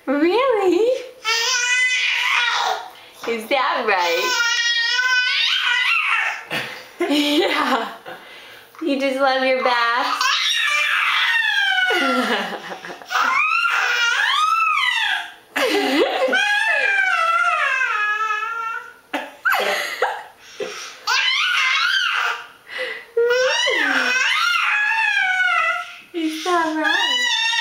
Really? Is that right? Yeah. You just love your bath? Is that right?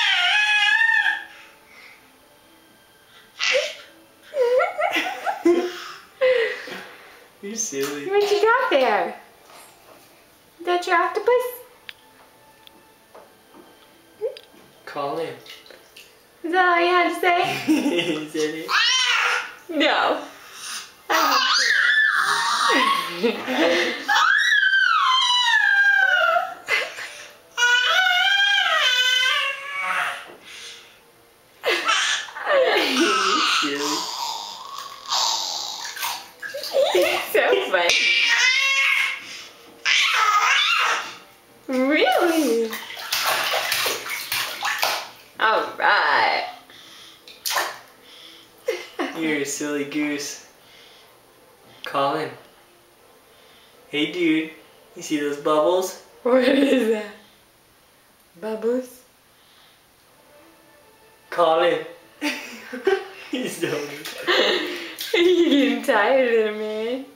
You're silly. What you got there? Is that your octopus? Call him. Is that all you had to say? Is that it? No. Silly. It's so funny. Really? Alright. You're a silly goose. Call him. Hey dude, you see those bubbles? What is that? Bubbles? Call him. He's done. You're getting tired of it, man.